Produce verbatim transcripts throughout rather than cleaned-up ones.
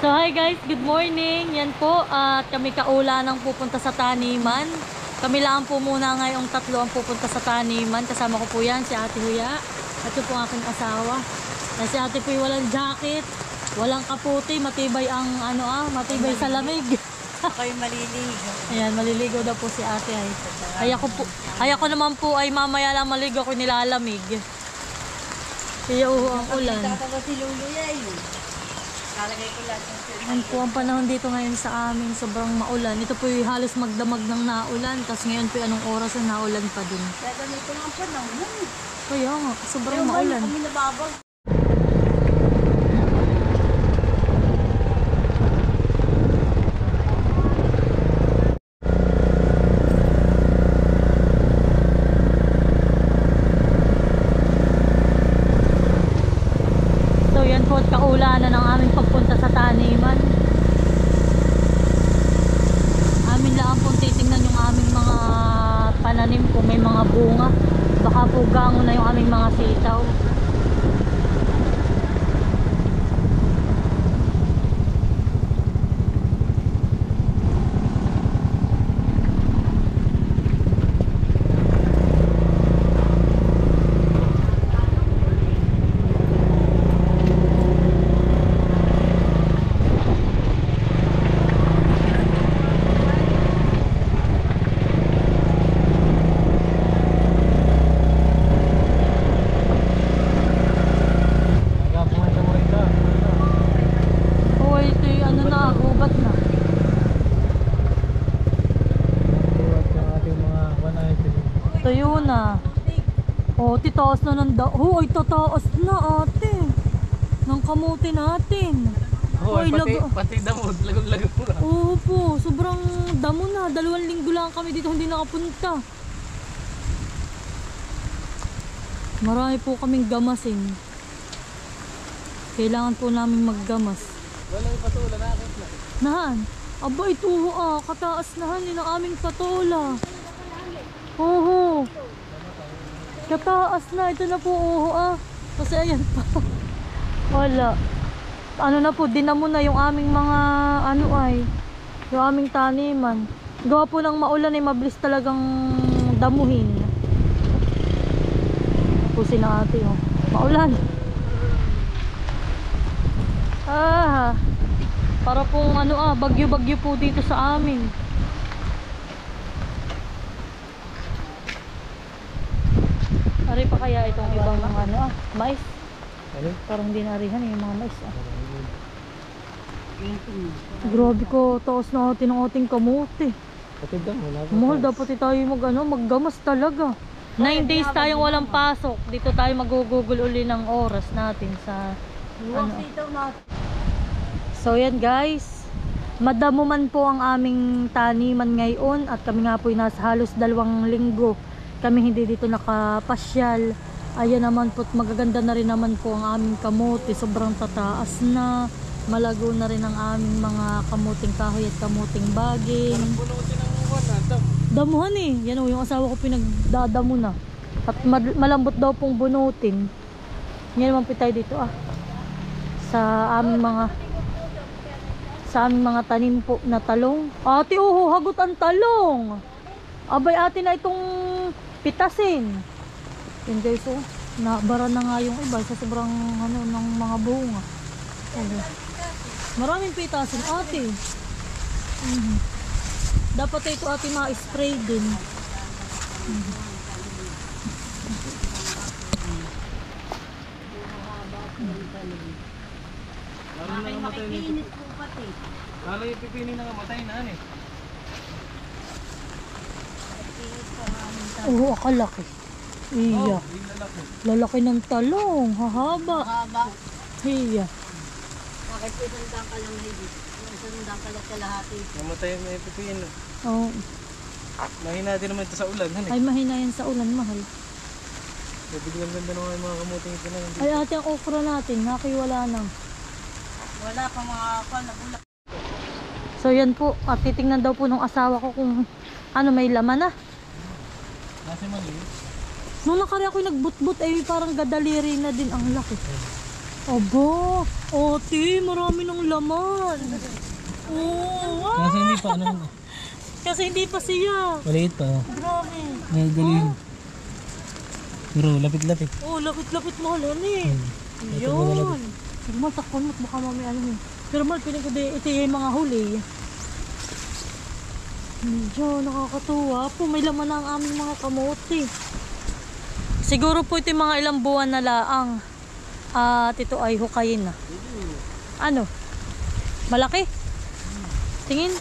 So hi guys, good morning. Yan po, at kami kaula nang pupunta sa taniman. Kami lang po muna ngayong tatlo ang pupunta sa taniman. Kasama ko po yan, si Ate Huya. At yun po ang aking asawa. Na si Ate po walang jacket, walang kaputi, matibay ang ano ah, matibay sa lamig. Ako'y maliligo. Ayan, maliligo daw po si Ate ay. Ay ako po, ay ako naman po ay mamaya lang maligo ko nilalamig. Kaya uh, ang ulan. Tatawa si Lulu yay. Kalagay ko lahat ng sir. Yan po ang panahon dito ngayon sa amin, sobrang maulan. Ito po yung halos magdamag ng naulan. Tapos ngayon po anong oras na naulan pa din. Kaya ganito nga pa naman. Kaya nga, sobrang maulan. Kami nababag. So yan po at kaulanan ng aming pagpunta sa taniman. Amin lang po titingnan yung aming mga pananim kung may mga bunga. Baka po gango na yung aming mga sitaw. Tayo na. O, titaas na ng da... Hoy, tataas na ate. Ng kamuti natin. Hoy, pati, lag... pati damo, lagong-lagong mo na. Oo po, sobrang damo na. Dalawang linggo lang kami dito hindi nakapunta. Marami po kaming gamasin. Kailangan po namin maggamas. Wala yung patola na akin na. Nahan? Aba, ito ah, kataas nahan yun ang aming patola. Oo. Kataas na. Ito na po. Oo ah. Kasi ayan pa. Wala. Ano na po. Dinamo na yung aming mga ano ay. Yung aming taniman. Gawa po ng maulan ay mabilis talagang damuhin. Po si na ate oh. Maulan. Ah. Para pong ano ah. Bagyo-bagyo po dito sa amin. Ari pa kaya itong ibang mga ano ah, mais? Ano? Parang hindi narihan eh, yung mga mais ah. Grabe ko, taos na atin ang ating kamote. Pati damo, lagong. Mahal, dapat tayo mag, ano, maggamas talaga. Nine days tayong walang pasok. Dito tayo magugugol uli ng oras natin sa ano. So yan guys, madamo man po ang aming taniman ngayon. At kami nga po ay nasa halos dalawang linggo kami hindi dito nakapasyal. Ayan naman po, magaganda na rin naman po ang aming kamote. Sobrang tataas na. Malago na rin ang aming mga kamuting kahoy at kamuting baging. Punutin ang wala, damo. Damuhan eh. Yan o, yung asawa ko pinagdadamo na. At malambot daw pong bunutin. Yan naman po tayo dito ah. Sa aming mga sa aming mga tanim po na talong. Ate, oh, hagot ang talong. Abay, ate na itong pitasin. Yun guys, oh, nabara na nga yung iba sa sobrang ano ng mga bunga. Okay. Maraming pitasin ate. Mm-hmm. Dapat ito ate ma-spray din. Mm-hmm. Lalo na namatay na yung Lalo yung pipini na namatay na ano eh. Oo, akalaki. Iya. Oh, lalaki. Lalaki ng talong. Hahaba. Haba. Iya. Bakit isang dangka lang hindi? Isang dangka lang kalahati. Namatay na yung pipino. Oh. Mahina din naman ito sa ulan. Ano eh. Ay, mahina yan sa ulan, mahal. Biglang ganda naman yung mga kamuting ito na. Ay, ate, ang okra natin. Nakiwala na. Wala pa mga kwan na bulak. So, yan po. At titingnan daw po ng asawa ko kung ano, may laman na. Nasi mali. Nung nakari ako nagbutbut ay parang gadaliri na din ang laki. Aba, ate, marami ng laman. Oo, ah, Kasi hindi pa ano. kasi hindi pa siya. Maliit pa. Oh. Grabe. Galing. Pero lapit-lapit. Oh, lapit-lapit mo lang eh. Hmm. Yun. Sige mal, takpan mo at baka mamaya ano yun. Pero mal, piling ko di, ito yung mga huli. Medyo nakakatuwa po. May laman na ang aming mga kamote. Siguro po ito yung mga ilang buwan na laang. At ito ay hukayin na. Ano? Malaki? Tingin?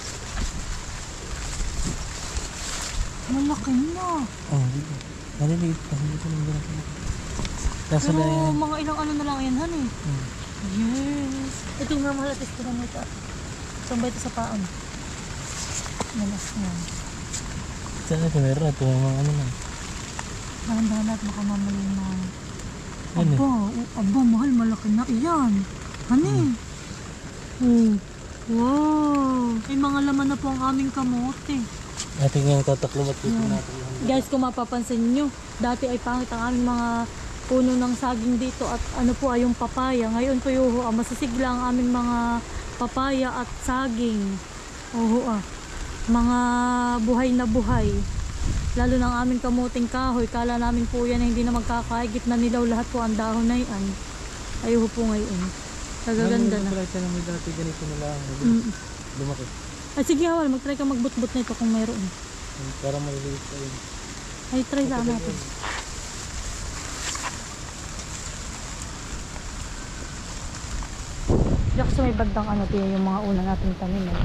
Malaki na. Oh, dito. Maliliit pa. Hindi ko lang gano'n. Nasa Pero na yan. mga ilang ano na lang yan, han eh. Hmm. Yes. Ito yung mga malatis ko na ito. Saan ba ito sa paan? Malas na. Saan ito meron? Ito mga ano na. Dahan-dahan at baka mamaya na. Ano? Aba, oh, aba, mahal, malaki na iyan. Hani? Hmm. Wow. May mga laman na po ang aming kamote. Ating yung tataklong at titin natin. Guys, kung mapapansin nyo, dati ay pangit ang aming mga puno ng saging dito at ano po ay yung papaya. Ngayon po yung ah, masisigla ang aming mga papaya at saging. Oo ah. Mga buhay na buhay. Lalo ng aming kamuting kahoy. Kala namin po yan na hindi na magkakaigit na nilaw lahat po ang dahon na yan. Ayoko po ngayon. Kagaganda na. Mag-try ka namin dati ganito na lang. Mm. Lumaki. Ay sige Hawal, mag-try ka magbut-but nito kung mayroon. Para maliliit pa yun. Ay try lang natin. Diyak sa may bandang ano tiya yung mga una nating tanim. Eh.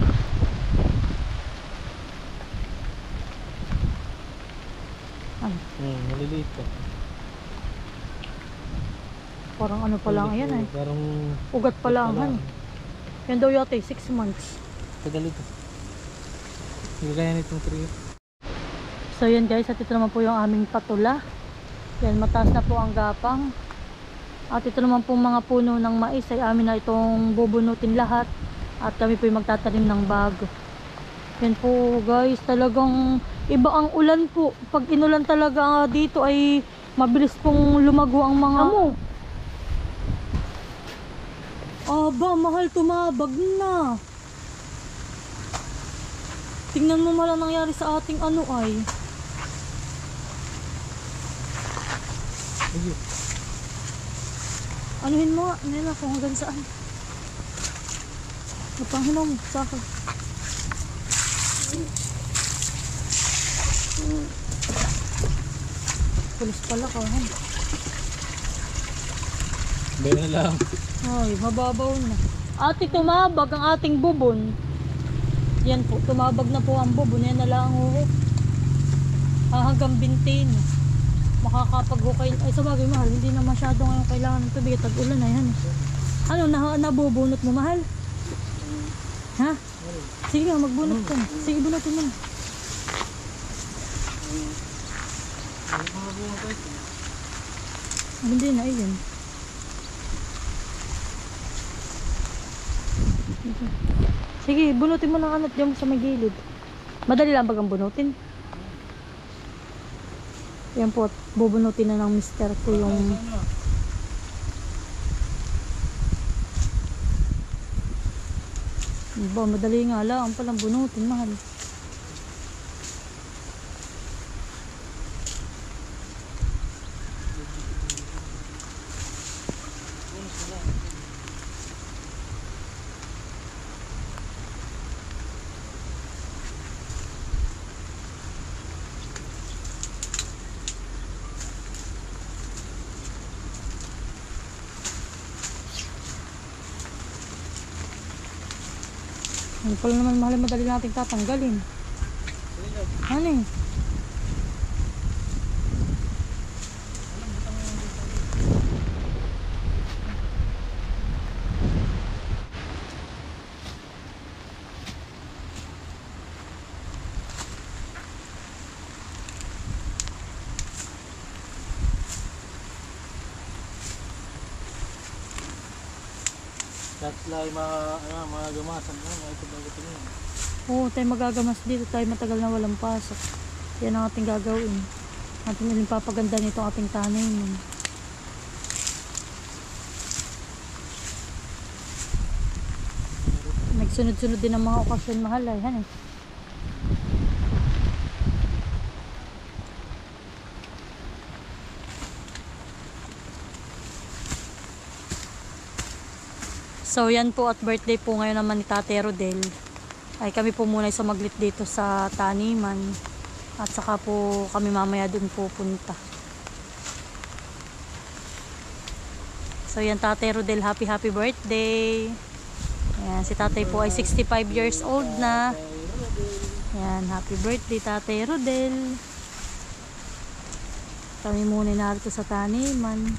Ano? Hmm, maliliit pa. Parang ano pa lang yan eh. Parang Ugat pa lang. Han. Yan daw yata eh, six months. tagal ito. Hindi kaya nitong three. So yan guys, at ito naman po yung aming patula. Yan, mataas na po ang gapang. At ito naman po mga puno ng mais ay amin na itong bubunutin lahat. At kami po yung magtatanim ng bago. Yan po guys, talagang iba ang ulan po. Pag inulan talaga dito ay mabilis pong lumago ang mga amo. Aba, mahal, tumabag na. Tingnan mo malang nangyari sa ating ano ay. Ayun. Anuhin mo nga, nila kung hanggang saan. Napanghilaw mo sa akin. Pulis pala ka, han. Bayan na lang. Ay, mababaw na. Ate, tumabag ang ating bubon. Yan po, tumabag na po ang bubon. Yan na lang ho. Ah, hanggang binti na. Makakapaghukay. Ay, sa bagay mahal, hindi na masyado ngayon kailangan ng tubig. Tag-ulan na yan. Ano, na, nabubunot mo mahal? Ha? Sige nga, magbunot ka. Sige, bunutin mo na. Hindi na, ayun. Sige, bunutin mo ng anot dyan sa may gilid. Madali lang bagang bunutin. Yan po, bubunutin na ng mister ko yung... Ba, madali nga lang palang bunutin, mahal. Ano pala naman mahal, madali natin tatanggalin. Ano eh? That's like mga, ano, mga gamasan mo. Mga ito bago ito yun. Oo, tayo magagamas dito. Tayo matagal na walang pasok. Yan ang ating gagawin. Ating ilang papaganda nito ating tanim. Sunod-sunod din ang mga okasyon mahal ay. Han eh. So yan po at birthday po ngayon naman ni Tate Rodel. Ay kami po muna sa maglit dito sa taniman. At saka po kami mamaya dun pupunta. So yan Tate Rodel, happy happy birthday. Ayan, si tatay po ay sixty-five years old na. Ayan, happy birthday Tate Rodel. Kami muna narito sa taniman.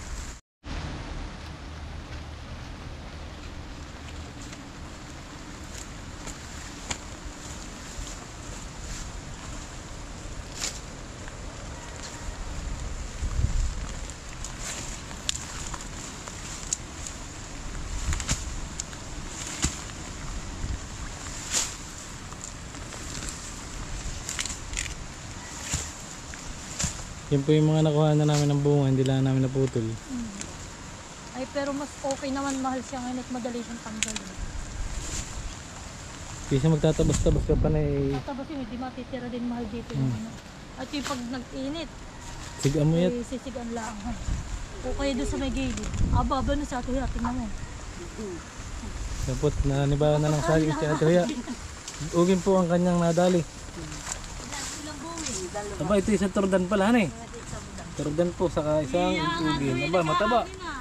Yan po yung mga nakuha na namin ng bunga, hindi lang namin naputol. Mm. Ay pero mas okay naman mahal siya ngayon at madali siyang tanggalin. Hindi siya magtatabas-tabas ka pa na eh. Tapos yun, hindi matitira din mahal dito. Mm. Yung ano. At yung pag nag-init, Siga mo yan. ay sisigan lang. O kaya doon sa may gilid. Aba, ba na sa ito, tingnan mo. Kapot, nananibahan na ng saging si Ate Rhea. Ugin po ang kanyang nadali. Ilang buwin? Dalawa. Aba, ito isang tordan pala, han eh. Tordan po, saka isang ugin. Aba, mataba.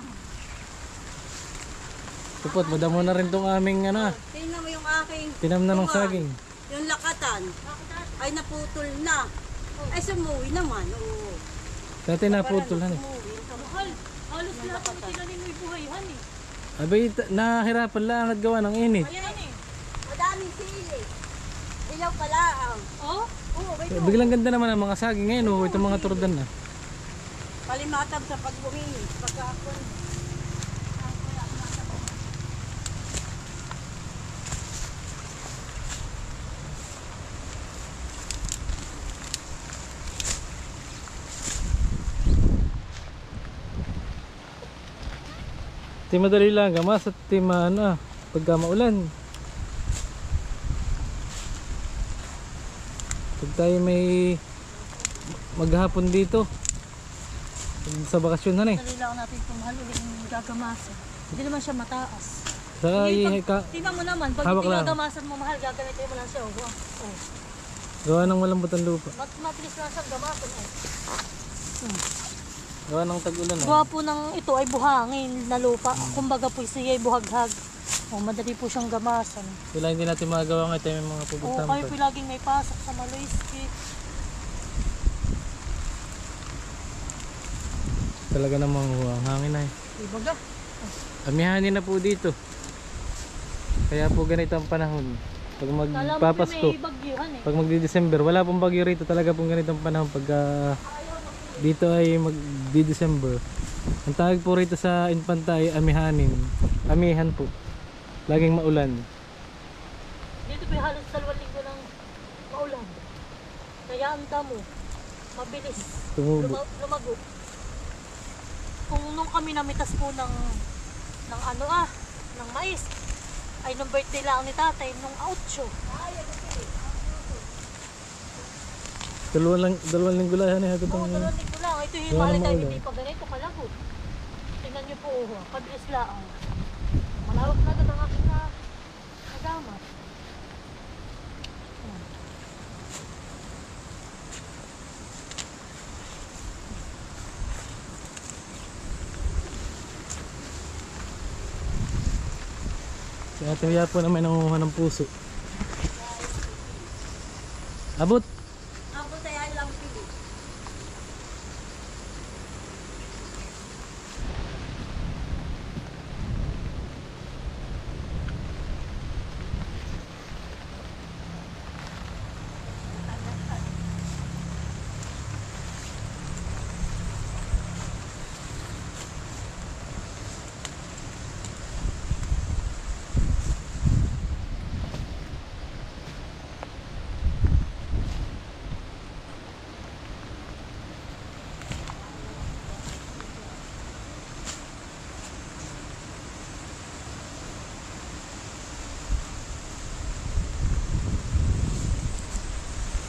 Kapot, madamo na rin tong aming ano, Tingnan mo yung aking tinam na ng bunga. saging. Yung lakatan ay naputol na. Ay sumuwi naman. Oo. Dati naputol, han eh. Sumuwi. Mahal, halos lahat ng tinanim mo'y buhayhan eh. Abay, ta- nahirapan lang at gawa ng init. Ayan eh. Madaming sili. Ilaw kalaang. Oh? Oo, may Eh, Biglang ganda naman ang mga saging ngayon, oh, itong mga tordan na. Palimatag sa pagbuhingi. Pagkakon. Di madali lang gamas at di ma ano, ah, pagka maulan. Pag tayo may maghapon dito sa bakasyon han eh. Dali lang natin kung mahal ulit yung gagamasan. Hindi naman siya mataas. Saka Hindi, i- ka, Tingnan mo naman, pag Hawak lang. pinagamasan mo mahal, gagamitin mo lang siya. Oh. Oh. gawa ng malambot ang lupa. Mat matilis lang siyang gamasan. Oh. Gawa ng tag-ulan ah. Gawa po ng ito ay buhangin na lupa. Kumbaga po siya ay buhaghag. Oh, madali po siyang gamasan. Wala hindi natin magagawa ngayon tayo may mga Oo, pupuntahan kami pa. po laging may pasok sa Maloyski. Talaga namang uh, hangin na eh. Ibaga. Amihanin na po dito. Kaya po ganito ang panahon. Pag Kala mo magpapasko, may bagyuhan eh. pag magdi-December, wala pong bagyo rito. Talaga pong ganito ang panahon pag ah, dito ay magdi-December. Ang tawag po rito sa Infanta ay amihanin. Amihan po. Laging maulan. Dito po halos dalawang linggo ng maulan. Kaya ang damo, mabilis Tumubo. luma- lumago. Kung nung kami namitas po ng ng ano ah, ng mais, ay nung birthday lang ni tatay, nung outro. Dalawang, lang, dalawang linggo lang yan. Ito Oo, pang dalawang linggo lang. Ito yung Wala mali namang tayo, ulan. hindi pa ganito kalagot. Tingnan nyo po, oh, kabilis lang. Malawak na agad ang aking na nagamat. si Ate Rhea po naman nangunguha ng puso. Abot! Ako tayo lang pili.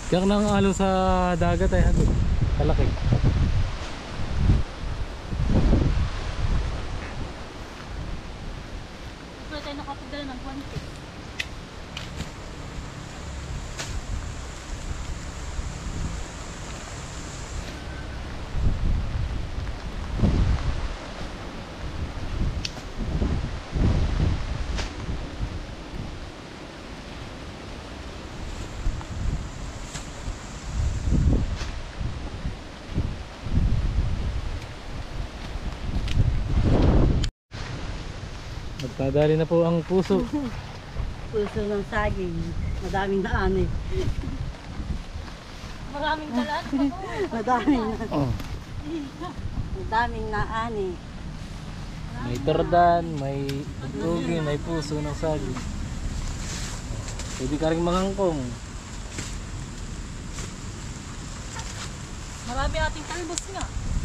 Kaya nang alo sa dagat ay ano, kalaki. Wala tayo nakapagdala ng guwanti. Magdadali na po ang puso. Puso ng saging. Madaming daan eh. Maraming dalaan. Madaming na. Oh. Madaming naan eh. May tordan, may tugin, may puso ng saging. Pwede ka rin mangangkong. Marami ating talbos nga.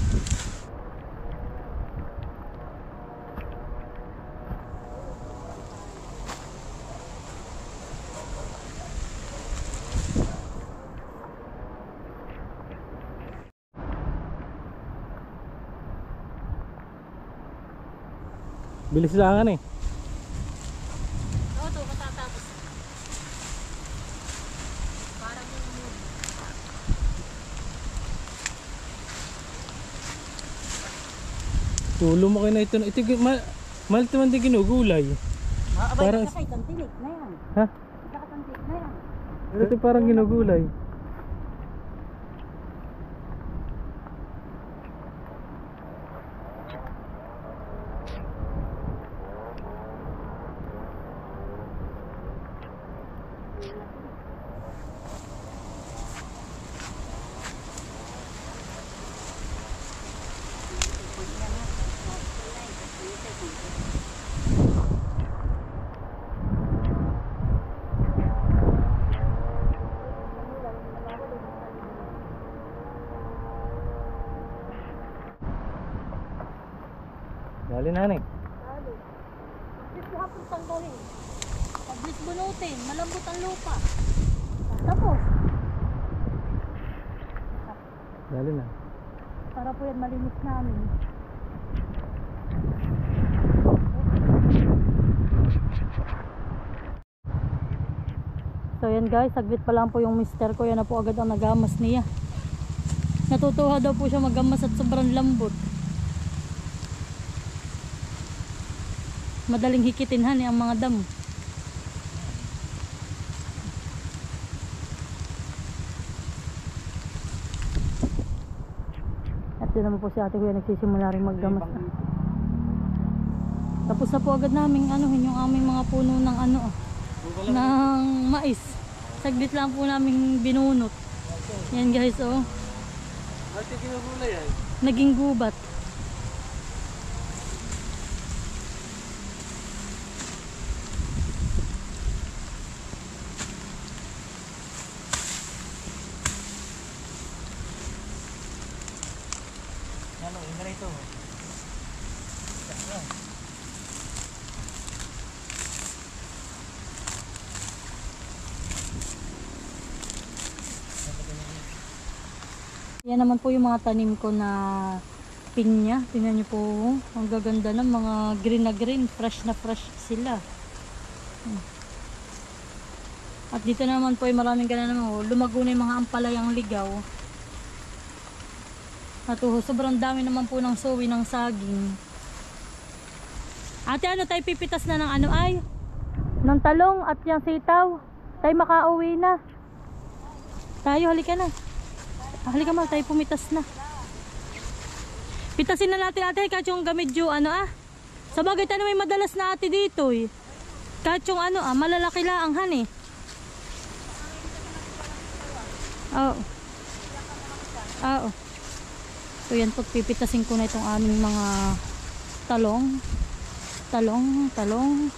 Bilis lang eh. Oo, ito matatapos. Parang yung Tulo mo kayo na ito. Ito, ma mahal naman din ginugulay. Abay, Parang- nakakay, tantilik na yan. Ha? Nakatantilik na yan. Ito parang ginugulay. Dali na eh. Paglis hapon tanggalin. Paglis bunutin, malambot ang lupa. Tapos, Dali na. para po yan malinis namin. So yan guys, saglit pa lang po yung mister ko. Yan na po agad ang nagamas niya. Natutuwa daw po siya magamas at sobrang lambot. Madaling hikitin han eh, ang mga damo. At yun naman po si ate kuya nagsisimula rin maggamas na. Tapos na po agad namin anuhin yung aming mga puno ng ano ah, ng mais. Saglit lang po namin binunot. Yan guys oh. Ate ginugulay ay. Naging gubat. Ano, yung ganito. Yan naman po yung mga tanim ko na pinya. Tingnan nyo po, ang gaganda ng mga green na green. Fresh na fresh sila. Hmm. At dito naman po ay maraming ganun naman. Oh, lumago na yung mga ampalayang ligaw. At oh, sobrang dami naman po ng sowi ng saging. Ate, ano tayo pipitas na ng ano ay? Ng talong at yung sitaw. Tayo makauwi na. Tayo, halika na. Halika mal, tayo pumitas na. Pitasin na natin ate, kahit yung gamidyo ano ah. Sa bagay tayo may madalas na ate dito eh. Kahit yung ano ah, malalaki lang han eh. Oo. Oo. So yan po, pipitasin ko na itong aming mga talong. Talong, talong.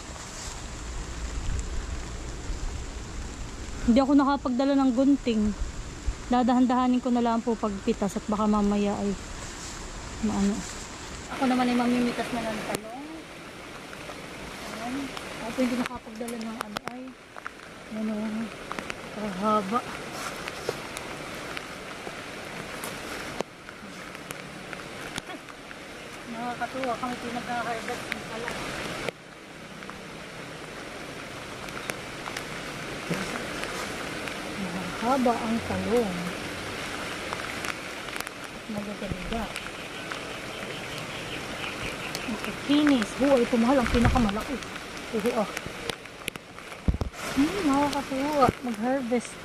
Hindi ako nakapagdala ng gunting. Dadahan-dahanin ko na lang po pagpitas at baka mamaya ay maano. Ako naman ay mamimitas na ng talong. Ayan. Ako hindi nakapagdala ng ano ay ano, kahaba. Nakakatuwa kami pinag-harvest ng pala. Mahaba ang talong. Magaganda. Makikinis. Oh, ito mahal ang pinakamalaki. Ito oh. Hmm, nakakatuwa. Mag-harvest.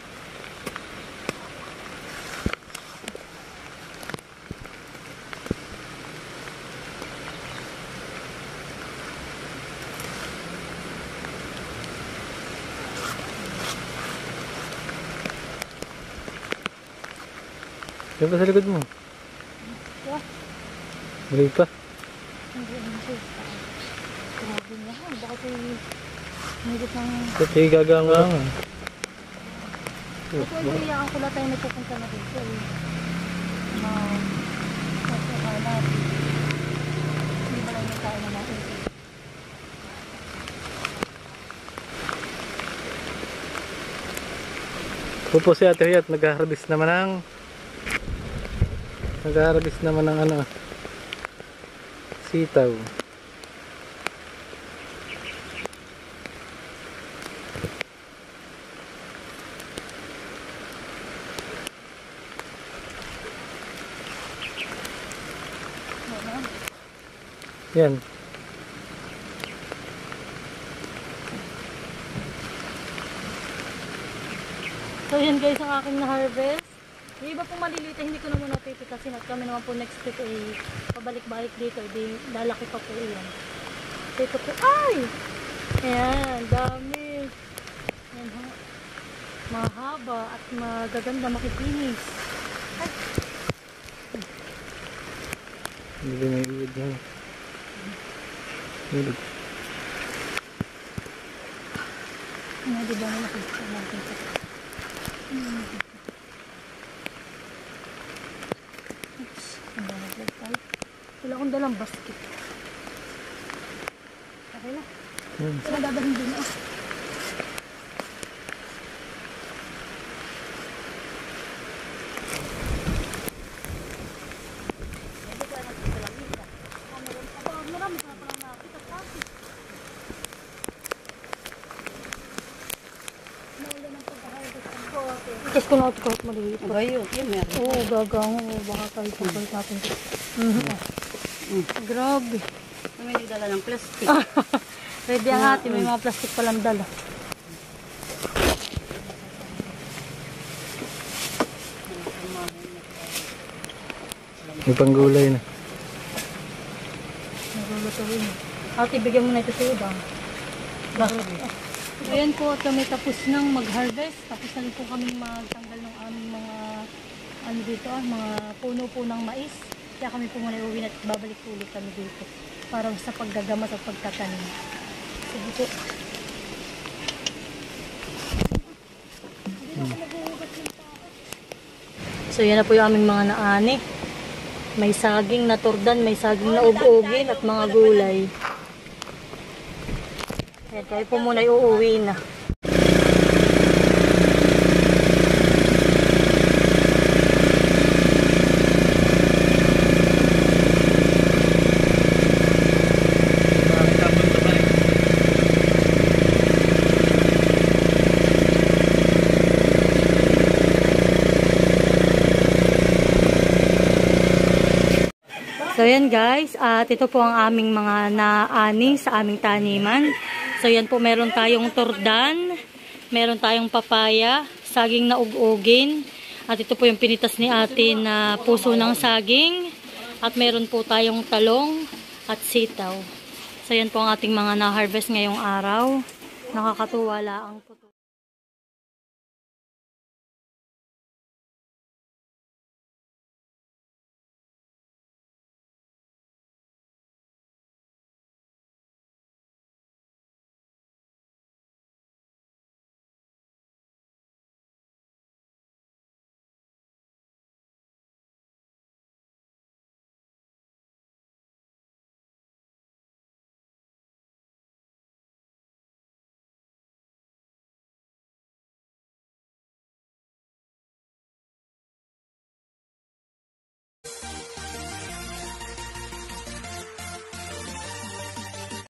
Yan pa sa likod mo. Yeah. Mali pa. Hindi, hindi. Grabe niya. Bakit ay higit ng... Ba't yung gagangang? Ito ay iyaan ko lang tayo nagpupunta na dito eh. Na... Mas nakalat. Hindi ba lang yung tayo na natin? Ito po si Ate Riat, nag-harvest naman ng nag-harvest naman ng ano, sitaw. Yan. So yun guys ang aking na-harvest. Yung iba pong maliliit eh, hindi ko naman napipitasin at kami naman po next week ay pabalik-balik dito. Di, lalaki pa po yan. So ito po, ay! Ayan, dami. Ayan, ha? Mahaba at magaganda, makikinis. Ay! Hindi may uod yan. Uod. Ano, di ba na nakikita natin ito? Hmm. Oops, ang dami tayo. Wala akong dalang basket. Okay na. Hmm. Wala dadalhin din ah. Marami pa palang nakita kasi. Tapos ko na ito kahit maliit. Aba yun, yun meron. Oo, gagang. Oo, baka tayo pagkalit natin ito. Mm. Grabe. Kami nagdala ng plastic. Ready ang ate, may mga plastic palang dala. May panggulay na. Nagulutuin. Ate, bigyan mo na ito sa udang. Bakit? Ayan po, at kami tapos nang mag-harvest. Tapos na rin po kami magtanggal ng aming mga ano dito ah, mga puno po ng mais. Kaya kami po muna iuwi at babalik po ulit kami dito para sa paggagamas at pagtatanim. Sige po. So yan na po yung aming mga naani. May saging na turdan, may saging na ug-ugin at mga gulay. Ayan, tayo po muna iuuwi na. So yan guys, at ito po ang aming mga naani sa aming taniman. So yan po, meron tayong turdan, meron tayong papaya, saging na ug-ugin, at ito po yung pinitas ni ate na puso ng saging, at meron po tayong talong at sitaw. So yan po ang ating mga na-harvest ngayong araw. Nakakatuwa lang po.